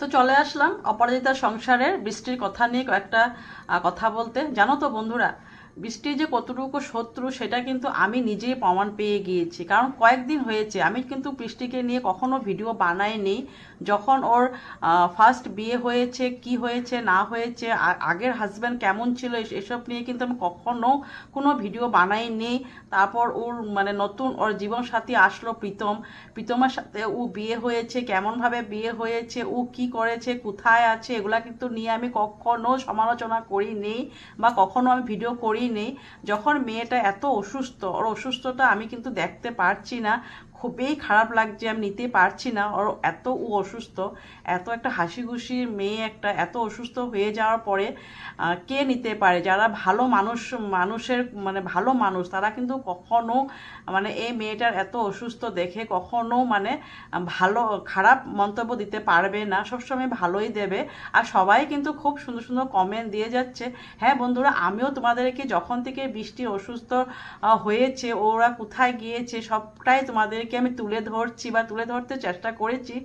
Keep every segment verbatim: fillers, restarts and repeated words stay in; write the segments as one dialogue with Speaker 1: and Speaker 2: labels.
Speaker 1: তো চলে আসলাম অপরাজিতার সংসারের বৃষ্টির কথা নিয়ে কয়েকটা কথা বলতে। জানো তো বন্ধুরা, বৃষ্টি যে কতটুকু শত্রু সেটা কিন্তু আমি নিজেই প্রমাণ পেয়ে গিয়েছি। কারণ কয়েকদিন হয়েছে আমি কিন্তু বৃষ্টিকে নিয়ে কখনো ভিডিও বানাইনি। যখন ওর ফার্স্ট বিয়ে হয়েছে, কি হয়েছে না হয়েছে, আগের হাজব্যান্ড কেমন ছিল, এসব নিয়ে কিন্তু আমি কখনো কোনো ভিডিও বানাইনি। তারপর ওর মানে নতুন ওর জীবনসাথী আসলো প্রীতম, প্রীতমের সাথে ও বিয়ে হয়েছে, কেমনভাবে বিয়ে হয়েছে, ও কি করেছে, কোথায় আছে, এগুলা কিন্তু নিয়ে আমি কখনো সমালোচনা করিনি বা কখনো আমি ভিডিও করি নেই। যখন মেয়েটা এত অসুস্থ, ওর অসুস্থতা আমি কিন্তু দেখতে পারছি না, খুবই খারাপ লাগছে, আমি নিতে পারছি না। ওর এত ও অসুস্থ, এত একটা হাসি খুশির মেয়ে একটা এত অসুস্থ হয়ে যাওয়ার পরে কে নিতে পারে? যারা ভালো মানুষ, মানুষের মানে ভালো মানুষ, তারা কিন্তু কখনো মানে এই মেয়েটার এত অসুস্থ দেখে কখনো মানে ভালো খারাপ মন্তব্য দিতে পারবে না, সবসময় ভালোই দেবে। আর সবাই কিন্তু খুব সুন্দর সুন্দর কমেন্ট দিয়ে যাচ্ছে। হ্যাঁ বন্ধুরা, আমিও তোমাদেরকে যখন থেকে বৃষ্টি অসুস্থ হয়েছে, ওরা কোথায় গিয়েছে, সবটাই তোমাদেরকে আমি তুলে ধরছি বা তুলে ধরতে চেষ্টা করেছি।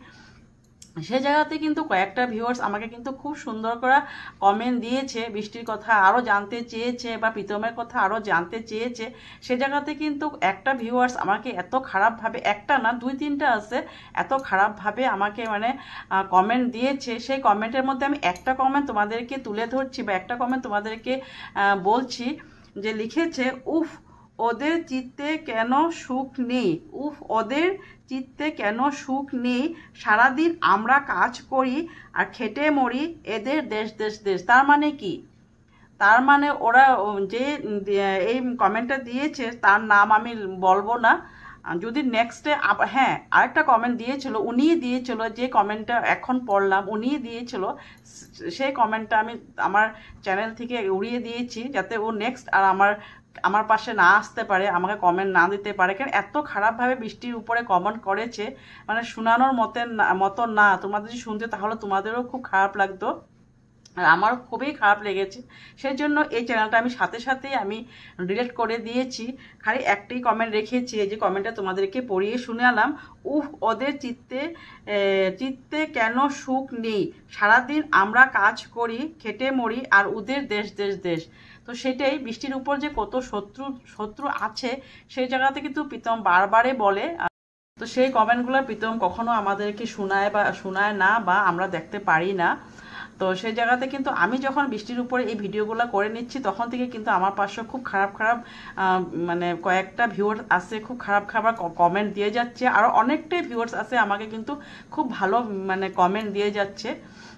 Speaker 1: সে জায়গাতে কিন্তু কয়েকটা ভিউয়ার্স আমাকে কিন্তু খুব সুন্দর করে কমেন্ট দিয়েছে, বৃষ্টির কথা আরও জানতে চেয়েছে বা প্রীতমের কথা আরও জানতে চেয়েছে। সে জায়গাতে কিন্তু একটা ভিউয়ার্স আমাকে এত খারাপভাবে, একটা না দুই তিনটা আছে, এত খারাপভাবে আমাকে মানে কমেন্ট দিয়েছে। সেই কমেন্টের মধ্যে আমি একটা কমেন্ট তোমাদেরকে তুলে ধরছি বা একটা কমেন্ট তোমাদেরকে বলছি, যে লিখেছে, উফ ওদের চিত্তে কেন সুখ নেই, উফ ওদের চিত্তে কেন সুখ নেই, সারাদিন আমরা কাজ করি আর খেটে মরি, এদের দেশ দেশ দেশ। তার মানে কি? তার মানে ওরা যে এই কমেন্টটা দিয়েছে তার নাম আমি বলবো না, যদি নেক্সটে হ্যাঁ আরেকটা কমেন্ট দিয়েছিল, উনিই দিয়েছিল যে কমেন্টটা এখন পড়লাম, উনিই দিয়েছিল। সেই কমেন্টটা আমি আমার চ্যানেল থেকে উড়িয়ে দিয়েছি, যাতে ও নেক্সট আর আমার আমার পাশে না আসতে পারে, আমাকে কমেন্ট না দিতে পারে। কারণ এত খারাপভাবে বৃষ্টির উপরে কমেন্ট করেছে, মানে শোনানোর মতেন মতো না। তোমাদের যদি শুনতে তাহলে তোমাদেরও খুব খারাপ লাগতো, আর আমার খুবই খারাপ লেগেছে। সেই জন্য এই চ্যানেলটা আমি সাথে সাথেই আমি ডিলিট করে দিয়েছি। খালি একটাই কমেন্ট রেখেছি, এই যে কমেন্টটা তোমাদেরকে পড়িয়ে শুনালাম, উফ ওদের চিত্তে চিত্তে কেন সুখ নেই, সারাদিন আমরা কাজ করি খেটে মরি আর ওদের দেশ দেশ দেশ। তো সেটাই, বৃষ্টির উপর যে কত শত্রু শত্রু আছে সেই জায়গাতে কিন্তু প্রীতম বারবারে বলে। তো সেই কমেন্টগুলো প্রীতম কখনো আমাদেরকে শোনায় বা শোনায় না, বা আমরা দেখতে পারি না। তো সেই জায়গাতে কিন্তু আমি যখন বৃষ্টির উপরে এই ভিডিওগুলো করে নিচ্ছি তখন থেকে কিন্তু আমার পাশে খুব খারাপ খারাপ মানে কয়েকটা ভিউয়ার্স আছে, খুব খারাপ খারাপ কমেন্ট দিয়ে যাচ্ছে। আর অনেকটাই ভিউয়ার্স আছে আমাকে কিন্তু খুব ভালো মানে কমেন্ট দিয়ে যাচ্ছে।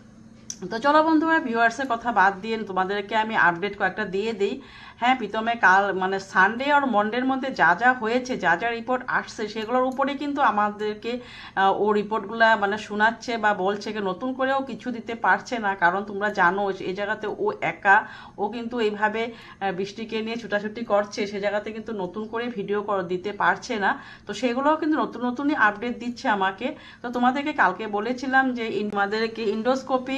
Speaker 1: তো চলো বন্ধুরা, ভিউয়ার্সের কথা বাদ দিয়ে তোমাদেরকে আমি আপডেট কয়েকটা দিয়ে দিই। হ্যাঁ, প্রীতমে কাল মানে সানডে আর মন্ডের মধ্যে যা যা হয়েছে, যা যা রিপোর্ট আসছে, সেগুলোর উপরে কিন্তু আমাদেরকে ও রিপোর্টগুলা মানে শোনাচ্ছে বা বলছে যে নতুন করেও কিছু দিতে পারছে না। কারণ তোমরা জানো এই জায়গাতে ও একা, ও কিন্তু এইভাবে বৃষ্টিকে নিয়ে ছুটাছুটি করছে, সে জায়গাতে কিন্তু নতুন করে ভিডিও দিতে পারছে না। তো সেগুলোও কিন্তু নতুন নতুনই আপডেট দিচ্ছে আমাকে। তো তোমাদেরকে কালকে বলেছিলাম যে আমাদেরকে ইন্ডোস্কোপি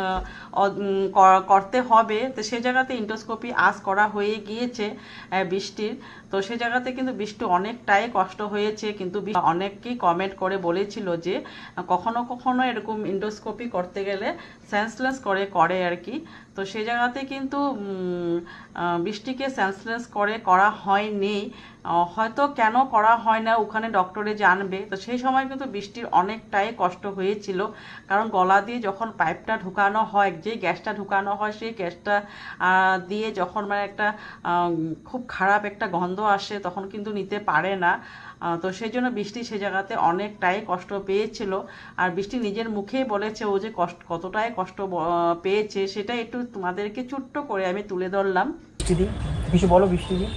Speaker 1: করতে হবে, তো সে জায়গাতে ইন্ডোস্কোপি আজ করা হয়ে গিয়েছে বৃষ্টির। তো সে জায়গাতে কিন্তু বৃষ্টি অনেকটাই কষ্ট হয়েছে, কিন্তু অনেকেই কমেন্ট করে বলেছিল যে কখনো কখনো এরকম ইন্ডোস্কোপি করতে গেলে সেন্সলেস করে করে আর কি। তো সে জায়গাতে কিন্তু বৃষ্টিকে সেন্সলেস করে করা হয়নি, হয়তো কেন করা হয় না ওখানে ডক্টরে জানবে। তো সেই সময় কিন্তু বৃষ্টির অনেকটাই কষ্ট হয়েছিল, কারণ গলা দিয়ে যখন পাইপটা ঢুকানো হয়, যে গ্যাসটা ঢুকানো হয়, সেই গ্যাসটা দিয়ে যখন মানে একটা খুব খারাপ একটা গন্ধ আসে তখন কিন্তু নিতে পারে না। তো সেই জন্য বৃষ্টি সে জায়গাতে অনেকটাই কষ্ট পেয়েছিল। আর বৃষ্টি নিজের মুখেই বলেছে ও যে কষ্ট কতটাই কষ্ট পেয়েছে, সেটা একটু তোমাদেরকে ছোট্ট করে আমি তুলে ধরলাম।
Speaker 2: বৃষ্টিদি কিছু বলো, বৃষ্টিদি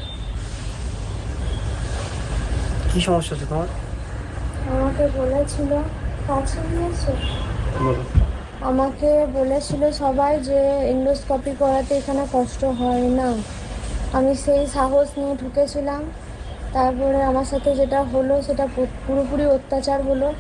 Speaker 2: কি সমস্যা আছে তোমার?
Speaker 3: আমাকে বলেছিল কাছে নিয়েছে আমাকে বলেছিল সবাই যে এন্ডোস্কোপি করাতে এখানে কষ্ট হয় না। আমি সেই সাহস নিয়ে ঢুকেছিলাম, তারপরে আমার সাথে যেটা হলো সেটা পুরোপুরি অত্যাচার হলো।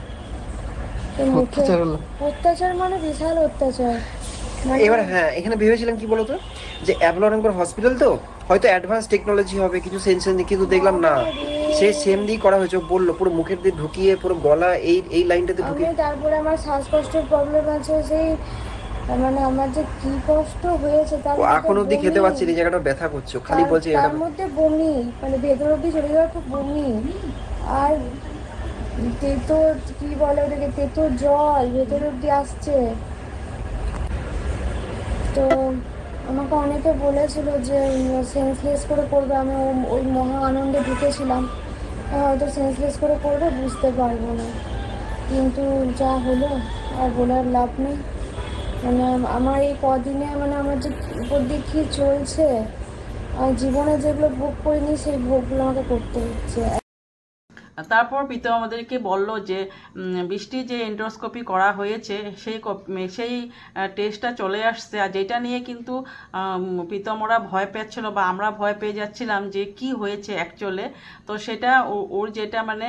Speaker 3: অত্যাচার মানে বিশাল অত্যাচার।
Speaker 2: এবার হ্যাঁ, এখানে ভেবেছিলাম কি বলতো, যে অ্যাবলরঙ্গর হসপিটাল তো হয়তো অ্যাডভান্স টেকনোলজি হবে, কিছু সেন্সর, কিন্তু দেখলাম না, সে সেম দিয়ে করা হয়েছে, ও বললো পুরো মুখের দিয়ে ঢুকিয়ে পুরো গলা এই এই লাইনটাতে
Speaker 3: আমি
Speaker 2: ঢুকিয়ে।
Speaker 3: তারপরে আমার শ্বাসকষ্টের প্রবলেম আছে, সেই মানে আমার যে কি কষ্ট হয়েছে তার
Speaker 2: ও
Speaker 3: মধ্যে
Speaker 2: এখন অব্দি খেতে
Speaker 3: বমি,
Speaker 2: পারছি না, এই জায়গাটা ব্যথা করছে, ও খালি
Speaker 3: তার-
Speaker 2: বলছে এটা।
Speaker 3: তার মধ্যে বমি, মানে ভেতর অব্দি চলে যাওয়ার পর বমি, আর তেতো কি বলে ওটাকে, তেতো জল ভেতর অব্দি আসছে। তো আমাকে অনেকে বলেছিল যে সেন্সলেস করে করবে, আমি ও- ওই মহা আনন্দে ঢুকেছিলাম, হয়তো সেন্সলেস করে করবে বুঝতে পারবো না, কিন্তু যা হলো আর বলার লাভ নেই। মানে আমার এই কদিনে মানে আমার যে উপর দিয়ে কী চলছে, আর জীবনে যেগুলো ভোগ করিনি সেই ভোগগুলো আমাকে করতে হচ্ছে।
Speaker 1: তারপর প্রীতম আমাদেরকে বলল যে উম, বৃষ্টি যে এন্ডোস্কোপি করা হয়েছে সেই কপ- সেই টেস্টটা চলে আসছে, আর যেটা নিয়ে কিন্তু আম, প্রীতম ওরা ভয় পেয়েছিল বা আমরা ভয় পেয়ে যাচ্ছিলাম যে কি হয়েছে অ্যাকচুয়ালি। তো সেটা ও- ওর যেটা মানে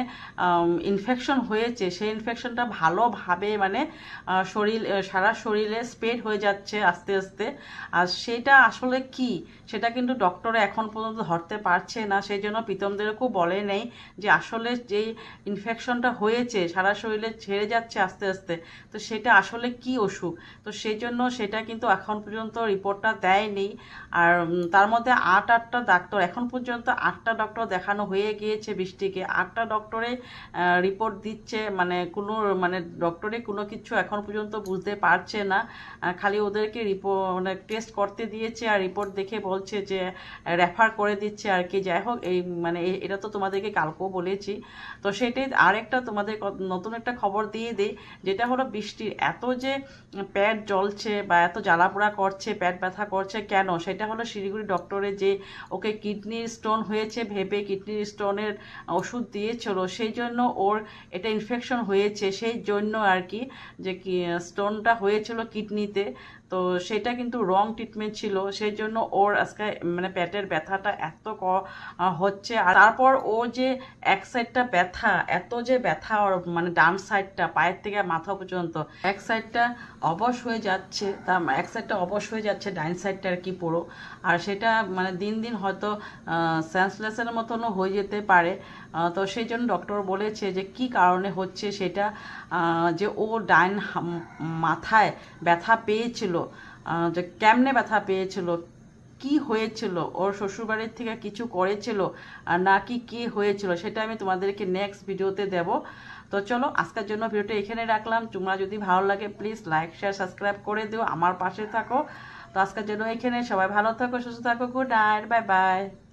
Speaker 1: ইনফেকশন হয়েছে সেই ইনফেকশনটা ভালোভাবে মানে আহ, শরীর আহ, সারা শরীরে স্প্রেড হয়ে যাচ্ছে আস্তে আস্তে। আর সেটা আসলে কি সেটা কিন্তু ডক্টরে এখন পর্যন্ত ধরতে পারছে না, সেই জন্য প্রীতমদেরকেও বলে নেই যে আসলে যেই ইনফেকশনটা হয়েছে সারা শরীরে ছেড়ে যাচ্ছে আস্তে আস্তে, তো সেটা আসলে কি অসুখ। তো সেই জন্য সেটা কিন্তু এখন পর্যন্ত রিপোর্টটা দেয়নি। আর উম, তার মধ্যে আট আটটা ডাক্তার এখন পর্যন্ত আটটা ডক্টর দেখানো হয়ে গিয়েছে বৃষ্টিকে, আটটা ডক্টরে রিপোর্ট দিচ্ছে, মানে কোনো মানে ডক্টরে কোনো কিছু এখন পর্যন্ত বুঝতে পারছে না। আহ, খালি ওদেরকে রিপোর্ট মানে টেস্ট করতে দিয়েছে আর রিপোর্ট দেখে বলছে যে রেফার করে দিচ্ছে আর কি। যাই হোক, এই মানে এ- এটা তো তোমাদেরকে কালকেও বলেছি। তো সেটাই আরেকটা তোমাদের ক- নতুন একটা খবর দিয়ে দিই, যেটা হলো বৃষ্টির এত যে পেট জ্বলছে বা এত জ্বালাপোড়া করছে, পেট ব্যথা করছে কেন, সেটা হলো শিলিগুড়ি ডক্টরে যে ওকে কিডনির স্টোন হয়েছে ভেবে কিডনির স্টোনের ওষুধ দিয়েছিল, সেই জন্য ওর এটা ইনফেকশন হয়েছে, সেই জন্য আর কি, যে কি স্টোনটা হয়েছিল কিডনিতে। তো সেটা কিন্তু রং ট্রিটমেন্ট ছিল, সেই জন্য ওর আজকে মানে পেটের ব্যথাটা এত ক আহ, হচ্ছে। আর তারপর ও যে এক সাইডটা ব্যথা, এত যে ব্যথা ওর মানে ডান সাইডটা পায়ের থেকে মাথা পর্যন্ত, এক সাইডটা অবশ হয়ে যাচ্ছে, তার এক সাইডটা অবশ হয়ে যাচ্ছে ডাইন সাইডটা আর কি পুরো। আর সেটা মানে দিন দিন হয়তো সেন্সলেসের মতনও হয়ে যেতে পারে। আহ, তো সেই জন্য ডক্টর বলেছে যে কি কারণে হচ্ছে সেটা, আহ, যে ও ডাইন হাম- মাথায় ব্যথা পেয়েছিল, আহ, যে কেমনে ব্যথা পেয়েছিল, কি হয়েছিল, ওর শ্বশুরবাড়ির থেকে কিছু করেছিল আর নাকি কি হয়েছিল, সেটা আমি তোমাদেরকে নেক্সট ভিডিওতে দেব। তো চলো আজকের জন্য ভিডিওটা এখানে রাখলাম। তোমরা যদি ভালো লাগে প্লিজ লাইক শেয়ার সাবস্ক্রাইব করে দিও, আমার পাশে থাকো। তো আজকের জন্য এখানে, সবাই ভালো থাকো, সুস্থ থাকো, গুড নাইট, বাই বাই।